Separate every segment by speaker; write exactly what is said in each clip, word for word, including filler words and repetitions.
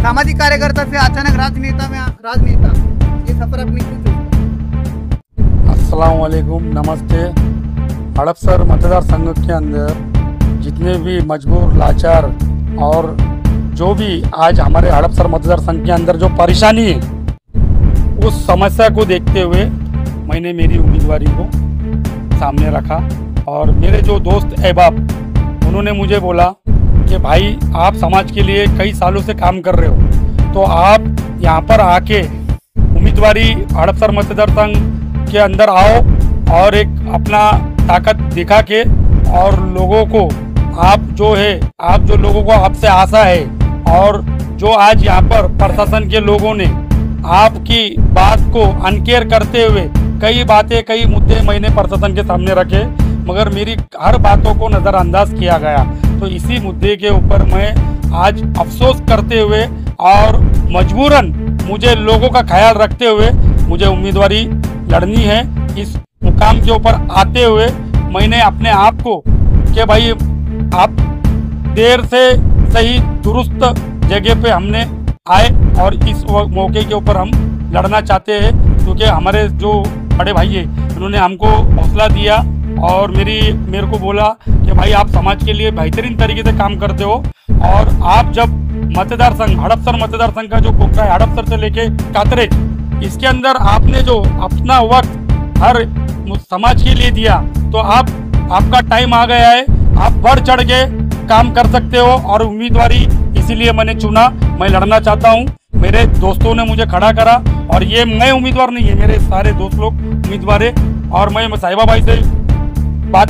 Speaker 1: सामाजिक कार्यकर्ता से अचानक राजनेता में राजनेता, ये सफर अपनी क्यों?
Speaker 2: अस्सलाम वालेकुम, नमस्ते। हड़पसर मतदार संघ के अंदर जितने भी मजबूर, लाचार और जो भी आज हमारे हड़पसर मतदार संघ के अंदर जो परेशानी है, उस समस्या को देखते हुए मैंने मेरी उम्मीदवारी को सामने रखा। और मेरे जो दोस्त अहबाब, उन्होंने मुझे बोला कि भाई आप समाज के लिए कई सालों से काम कर रहे हो, तो आप यहाँ पर आके उम्मीदवारी हड़पसर मतदार संघ के अंदर आओ और एक अपना ताकत दिखा के और लोगों को आप जो है आप जो लोगों को आपसे आशा है, और जो आज यहाँ पर प्रशासन के लोगों ने आपकी बात को अनकेयर करते हुए कई बातें, कई मुद्दे मैंने प्रशासन के सामने रखे, मगर मेरी हर बातों को नज़रअंदाज किया गया। तो इसी मुद्दे के ऊपर मैं आज अफसोस करते हुए और मजबूरन मुझे लोगों का ख्याल रखते हुए मुझे उम्मीदवारी लड़नी है। इस मुकाम के ऊपर आते हुए मैंने अपने आप को कि भाई आप देर से सही दुरुस्त जगह पे हमने आए और इस मौके के ऊपर हम लड़ना चाहते हैं, क्योंकि हमारे जो बड़े भाई है उन्होंने हमको हौसला दिया और मेरी मेरे को बोला कि भाई आप समाज के लिए बेहतरीन तरीके से काम करते हो, और आप जब मतदार संघ, हड़पसर मतदार संघ का जो कोटा है हड़पसर से लेके कातरेज, इसके अंदर आपने जो अपना वक्त हर समाज के लिए दिया, तो आप आपका टाइम आ गया है, आप बढ़ चढ़ के काम कर सकते हो। और उम्मीदवारी इसीलिए मैंने चुना, मैं लड़ना चाहता हूँ। मेरे दोस्तों ने मुझे खड़ा करा, और ये मैं उम्मीदवार नहीं है, मेरे सारे दोस्त लोग उम्मीदवार है। और मैं साहिबा भाई से बात,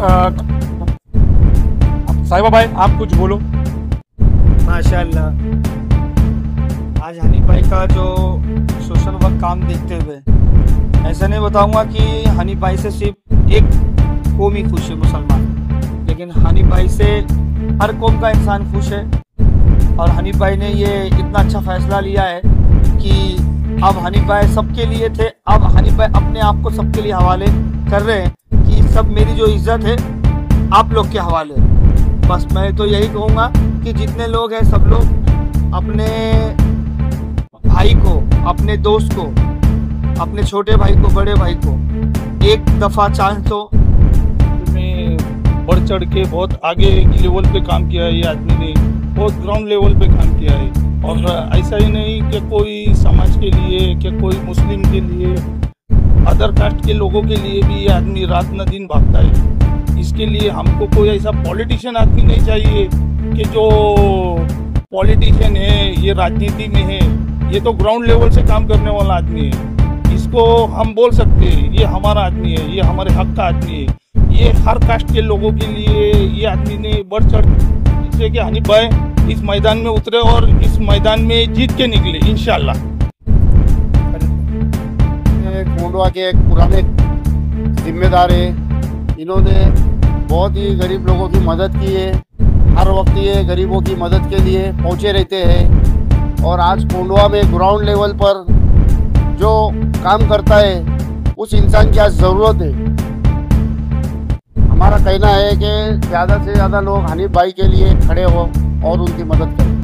Speaker 2: साहिबा भाई आप कुछ बोलो।
Speaker 3: माशाल्लाह, आज हनीफ भाई का जो सोशल वर्क काम देखते हुए ऐसा नहीं बताऊंगा कि हनीफ भाई से सिर्फ एक कौम ही खुश है, मुसलमान, लेकिन हनीफ भाई से हर कौम का इंसान खुश है। और हनीफ भाई ने ये इतना अच्छा फैसला लिया है कि अब हनीफ भाई सबके लिए थे, अब हनीफ भाई अपने आप को सबके लिए हवाले कर रहे हैं कि सब मेरी जो इज्जत है आप लोग के हवाले। बस मैं तो यही कहूँगा कि जितने लोग हैं सब लोग अपने भाई को, अपने दोस्त को, अपने छोटे भाई को, बड़े भाई को एक दफ़ा चांस दो।
Speaker 4: में बढ़ चढ़ के बहुत आगे की लेवल पे काम किया है ये आदमी ने, बहुत ग्राउंड लेवल पे काम किया है। और ऐसा ही नहीं कि कोई समाज के लिए, कि कोई मुस्लिम के लिए, अदर कास्ट के लोगों के लिए भी ये आदमी रात न दिन भागता है। इसके लिए हमको कोई ऐसा पॉलिटिशियन आदमी नहीं चाहिए कि जो पॉलिटिशियन है, ये राजनीति में है, ये तो ग्राउंड लेवल से काम करने वाला आदमी है। इसको हम बोल सकते हैं ये हमारा आदमी है, ये हमारे हक का आदमी है। ये हर कास्ट के लोगों के लिए ये आदमी ने बढ़ चढ़ से कि हनीफ भाई इस मैदान में उतरे और इस मैदान में जीत के निकले इंशाल्लाह।
Speaker 5: कोंडवा के एक पुराने जिम्मेदार है, इन्होंने बहुत ही गरीब लोगों की मदद की है, हर वक्त ये गरीबों की मदद के लिए पहुंचे रहते हैं। और आज कोंडवा में ग्राउंड लेवल पर जो काम करता है उस इंसान की आज ज़रूरत है। हमारा कहना है कि ज़्यादा से ज़्यादा लोग हनीफ भाई के लिए खड़े हो और उनकी मदद करें।